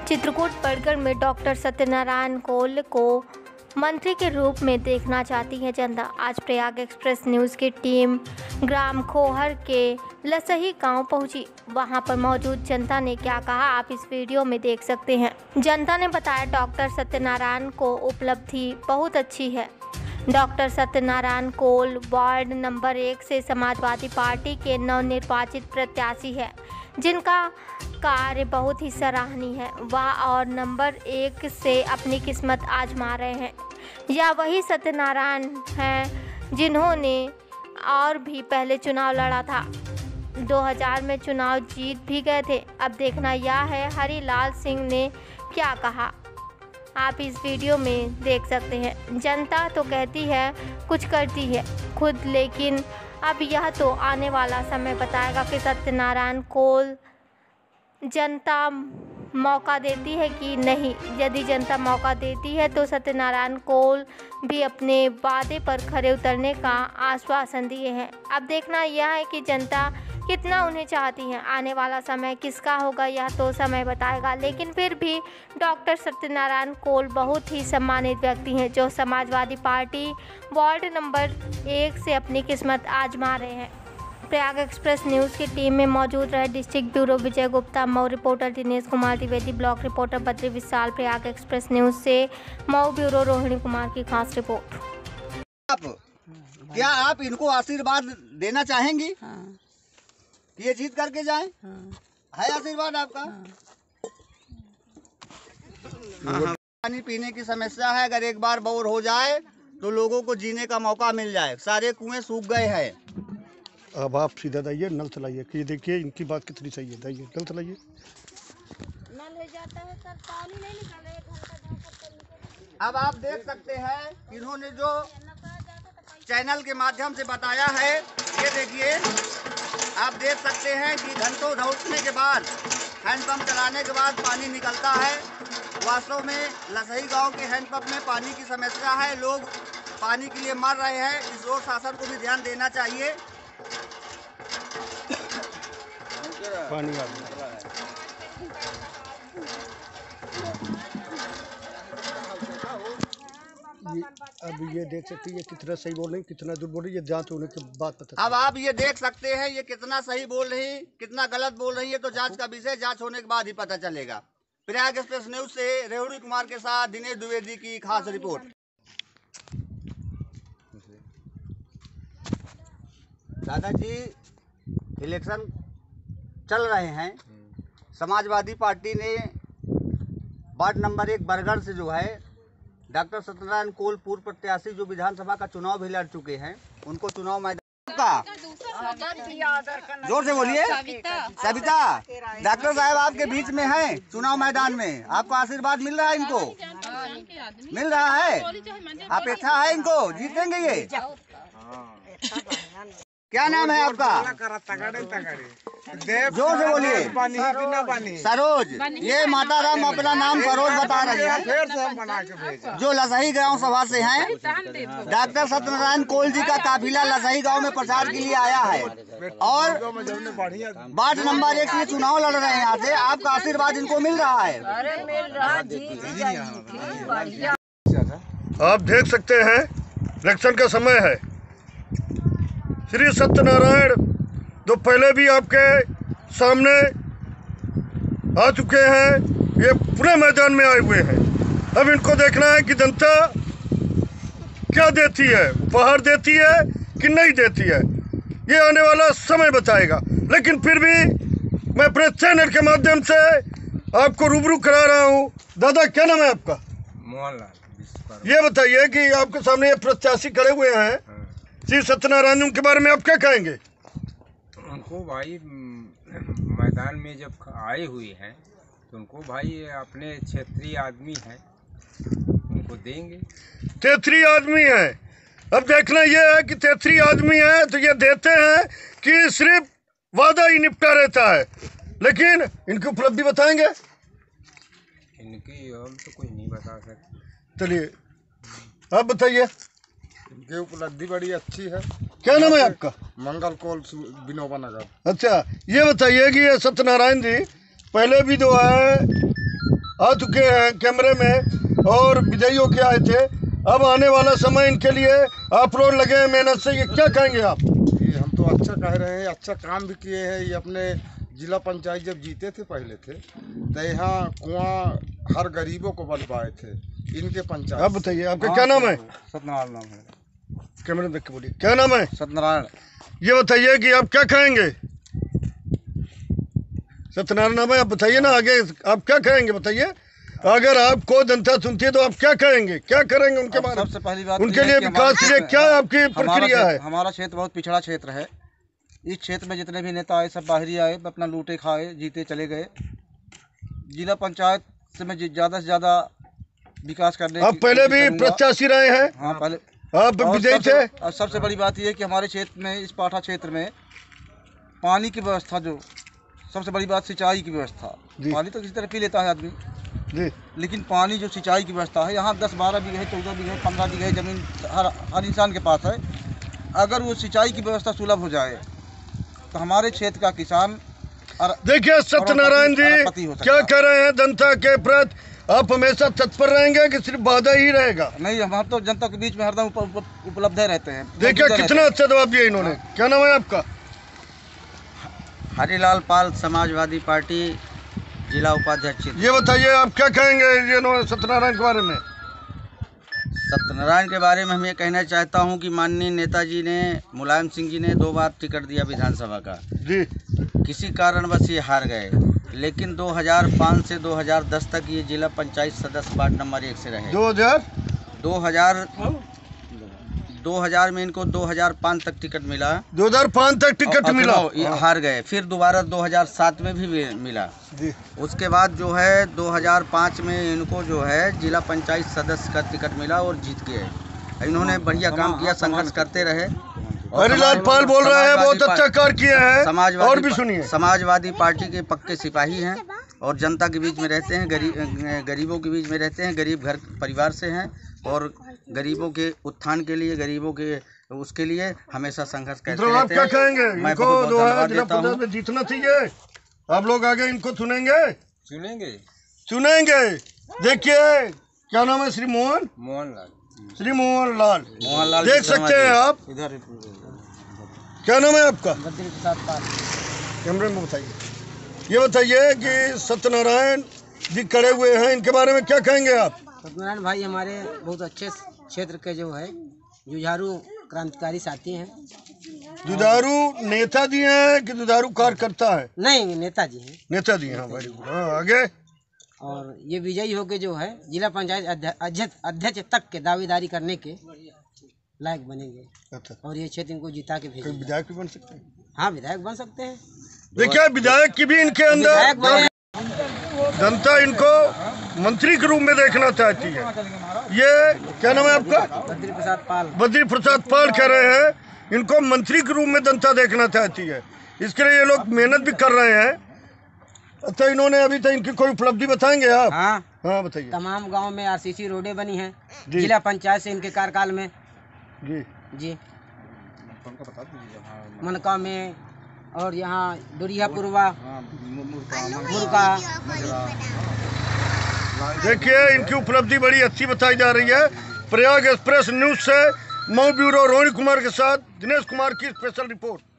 चित्रकूट बड़गढ़ में डॉक्टर सत्यनारायण कोल को मंत्री के रूप में देखना चाहती है जनता। आज प्रयाग एक्सप्रेस न्यूज़ की टीम ग्राम खोहर के लसही गांव पहुंची। वहां पर मौजूद जनता ने क्या कहा आप इस वीडियो में देख सकते हैं। जनता ने बताया डॉक्टर सत्यनारायण को उपलब्धि बहुत अच्छी है। Doctor Satyanarayan Kol ward number 1 से समाजवादी पार्टी के नवनिर्वाचित प्रत्याशी है, जिनका कार्य बहुत ही सराहनीय है। वह और नंबर 1 से अपनी किस्मत आजमा रहे हैं। यह वही सत्यनारायण हैं जिन्होंने और भी पहले चुनाव लड़ा था। 2000 में चुनाव जीत भी गए थे। अब देखना यह है हरिलाल सिंह ने क्या कहा, आप इस वीडियो में देख सकते हैं। जनता तो कहती है कुछ करती है खुद, लेकिन अब यह तो आने वाला समय बताएगा कि सत्यनारायण कोल जनता मौका देती है कि नहीं। यदि जनता मौका देती है तो सत्यनारायण कोल भी अपने वादे पर खरे उतरने का आश्वासन दिए हैं। अब देखना यह है कि जनता कितना उन्हें चाहती है। आने वाला समय किसका होगा यह तो समय बताएगा, लेकिन फिर भी डॉक्टर सत्यनारायण कोल बहुत ही सम्मानित व्यक्ति हैं, जो समाजवादी पार्टी वार्ड नंबर 1 से अपनी किस्मत आजमा रहे हैं। प्रयाग एक्सप्रेस न्यूज़ की टीम में मौजूद रहे district bureau Vijay Gupta, Mau reporter Dinesh Kumar Dwivedi, block reporter Badri Vishal. Prayag express news से मऊ ब्यूरो रोहिणी कुमार की खास रिपोर्ट। क्या आप इनको आशीर्वाद देना चाहेंगी? हाँ। कि ये जीत करके जाएं? हाँ। है आशीर्वाद आपका? हाँ। पानी पीने की समस्या है, अगर एक बार बोर हो जाए तो लोगों को जीने का मौका मिल जाए। सारे कुएं सूख गए हैं। अब आप सीधा दाइए, नल चलाइए कि देखिए इनकी बात कितनी सही है। दाइए नल चलाइए। नल हो जाता है सर, पानी नहीं निकल रहा है घर का। अब आप देख सकते हैं इन्होंने जो चैनल के माध्यम से बताया है, ये देखिए आप देख सकते हैं कि घंटों धौंसने के बाद हैंडपंप चलाने के बाद पानी निकलता है। वास्तव में लसही गांव के हैंडपंप में पानी की समस्या है, लोग पानी के लिए मर रहे हैं। इस ओर शासन को भी ध्यान देना चाहिए। पानी आ गया। अब ये देख सकते हैं ये कितना सही बोल रही, कितना दूर बोल रही है, जांच होने के बाद पता। अब आप ये देख सकते हैं ये कितना सही बोल रही, कितना गलत बोल रही है, तो जांच का विषय जांच होने के बाद ही पता चलेगा। प्रयाग एक्सप्रेस न्यूज से रोहिणी कुमार के साथ दिनेश द्विवेदी की खास रिपोर्ट। दादाजी इलेक्शन चल रहे हैं। समाजवादी पार्टी ने वार्ड नंबर 1 बड़गढ़ से जो है डॉक्टर सत्यनारायण कोल पूर्व प्रत्याशी जो विधानसभा का चुनाव भी लड़ चुके हैं, उनको चुनाव मैदान का जोर से बोलिए। सविता डॉक्टर साहब आपके बीच में हैं चुनाव मैदान में, आपको आशीर्वाद मिल रहा है? इनको मिल रहा है? अपेक्षा है इनको जीतेंगे ये? क्या नाम है आपका? जोर से बोलिए। सरोज। ये माता राम अपना नाम सरोज बता रही है, जो लसही गांव सभा से हैं। डॉक्टर सत्यनारायण कोल जी का काफिला लसही गांव में प्रचार के लिए आया है और वार्ड नंबर 1 से चुनाव लड़ रहे हैं। यहाँ से आपका आशीर्वाद इनको मिल रहा है? आप देख सकते हैं इलेक्शन का समय है। श्री सत्यनारायण जो पहले भी आपके सामने आ चुके हैं, ये पूरे मैदान में आए हुए हैं। अब इनको देखना है कि जनता क्या देती है, उपहार देती है कि नहीं देती है, ये आने वाला समय बताएगा। लेकिन फिर भी मैं अपने चैनल के माध्यम से आपको रूबरू करा रहा हूँ। दादा क्या नाम है आपका? मोहनलाल। ये बताइए कि आपके सामने ये प्रत्याशी खड़े हुए हैं श्री सत्यनारायण के बारे में आप क्या कहेंगे? उनको भाई मैदान में जब आए हुए हैं तो उनको भाई अपने क्षेत्रीय आदमी हैं, उनको देंगे। क्षेत्रीय आदमी है। अब देखना ये है कि क्षेत्रीय आदमी है तो ये देते हैं कि सिर्फ वादा ही निपटा रहता है। लेकिन इनकी उपलब्धि बताएंगे? इनकी हम तो कुछ नहीं बता सकते। चलिए आप बताइए। इनकी उपलब्धि बड़ी अच्छी है। क्या नाम है आपका? मंगल कोल विनोबा नगर। अच्छा, ये बताइए कि ये सत्यनारायण जी पहले भी जो है आ चुके हैं कैमरे में और विजयी होके आए थे। अब आने वाला समय इनके लिए आप लोग लगे हैं मेहनत से, ये क्या कहेंगे आप? ये हम तो अच्छा कह रहे हैं, अच्छा काम भी किए हैं। ये अपने जिला पंचायत जब जीते थे पहले थे तो यहाँ कुआं हर गरीबों को बनवाए थे इनके पंचायत। आप बताइए आपका क्या नाम है? सत्यनारायण नाम है। कैमरे देख के बोलिए, क्या नाम है? सत्यनारायण। ये बताइए कि आप क्या कहेंगे? सत्यनारायण नाम है, आप बताइए ना आगे आप क्या कहेंगे बताइए। अगर आपको जनता सुनती है तो आप क्या कहेंगे, क्या करेंगे उनके बारे में? सबसे पहली बात उनके लिए विकास के लिए क्या आपकी प्रक्रिया है? हमारा क्षेत्र बहुत पिछड़ा क्षेत्र है। इस क्षेत्र में जितने भी नेता आए सब बाहरी आए, अपना लूटे खाए, जीते चले गए। जिला पंचायत से मैं ज़्यादा से ज़्यादा विकास करने आप पहले भी प्रत्याशी रहे हैं? हाँ, पहले आप विजयी थे? और सबसे बड़ी बात यह है कि हमारे क्षेत्र में, इस पाठा क्षेत्र में पानी की व्यवस्था, जो सबसे बड़ी बात सिंचाई की व्यवस्था। पानी तो किसी तरह पी लेता है आदमी जी, लेकिन पानी जो सिंचाई की व्यवस्था है, यहाँ 10-12 बीघे, 14 बीघे, 15 बीघे ज़मीन हर इंसान के पास है। अगर वो सिंचाई की व्यवस्था सुलभ हो जाए तो हमारे क्षेत्र का किसान देखिए सत्यनारायण जी क्या कह रहे हैं जनता के प्रति, आप हमेशा तत्पर रहेंगे कि सिर्फ वादा ही रहेगा? नहीं, हम तो जनता के बीच में हरदम उपलब्ध रहते हैं। देखिए कितना अच्छा जवाब दिया इन्होंने। क्या नाम है आपका? हरिलाल पाल, समाजवादी पार्टी जिला उपाध्यक्ष। ये बताइए आप क्या कहेंगे ये सत्यनारायण के बारे में? सत्यनारायण के बारे में हम ये कहना चाहता हूं कि माननीय नेताजी ने, मुलायम सिंह जी ने 2 बार टिकट दिया विधानसभा का जी, किसी कारणवश ये हार गए। लेकिन 2005 से 2010 तक ये जिला पंचायत सदस्य वार्ड नंबर 1 से रहे। 2000 में इनको 2005 तक टिकट मिला। 2005 तक टिकट मिला, ये हार गए। फिर दोबारा 2007 में भी मिला जी। उसके बाद जो है 2005 में इनको जो है जिला पंचायत सदस्य का टिकट मिला और जीत गए। इन्होंने बढ़िया काम किया, संघर्ष करते रहे। हरिलाल पाल बोल रहे हैं बहुत अच्छा कार्य किया है। और भी सुनिए। समाजवादी पार्टी के पक्के सिपाही हैं और जनता के बीच में रहते हैं, गरीबों के बीच में रहते हैं। गरीब घर परिवार से हैं और गरीबों के उत्थान के लिए, गरीबों के उसके लिए हमेशा संघर्ष करते रहते हैं। आप क्या कहेंगे? मैं बहुत धन्यवाद देता हूं। में जीतना चाहिए। आप लोग आगे इनको चुनेंगे? चुनेंगे। देखिए क्या नाम है? श्री मोहन लाल। श्री मोहन लाल देख सकते हैं आप। इधर क्या नाम है आपका? बद्री प्रसाद पाल। कैमरे में बताइए। ये बताइए कि सत्यनारायण जी खड़े हुए हैं, इनके बारे में क्या कहेंगे आप? सत्यनारायण भाई हमारे बहुत अच्छे क्षेत्र के जो है जुझारू क्रांतिकारी साथी हैं। जुझारू नेताजी हैं कि जुझारू कार्यकर्ता है? नहीं, नेताजी हैं। नेताजी हैं, वेरी गुड। हाँ, आगे। और ये विजयी होके जो है जिला पंचायत अध्यक्ष तक के दावेदारी करने के लायक बनेंगे। अच्छा। और ये क्षेत्र इनको जिता के भेजेंगे। विधायक भी बन सकते हैं? हाँ, विधायक बन सकते हैं। देखिए विधायक की भी इनके अंदर, जनता इनको मंत्री के रूप में देखना चाहती है। ये क्या नाम है आपका? बद्री प्रसाद पाल। बद्री प्रसाद पाल कह रहे हैं इनको मंत्री के रूप में जनता देखना चाहती है। इसके लिए ये लोग मेहनत भी कर रहे हैं। अच्छा, इन्होंने अभी तक इनकी कोई उपलब्धि बताएंगे आप? हाँ बताइए। तमाम गांव में आरसीसी रोडें बनी हैं जिला पंचायत से इनके कार्यकाल में जी। मनका में और यहाँ दुरिया पुरवा, मुर्गा। देखिए इनकी उपलब्धि बड़ी अच्छी बताई जा रही है। प्रयाग एक्सप्रेस न्यूज से मऊ ब्यूरो रोहिणी कुमार के साथ दिनेश कुमार की स्पेशल रिपोर्ट।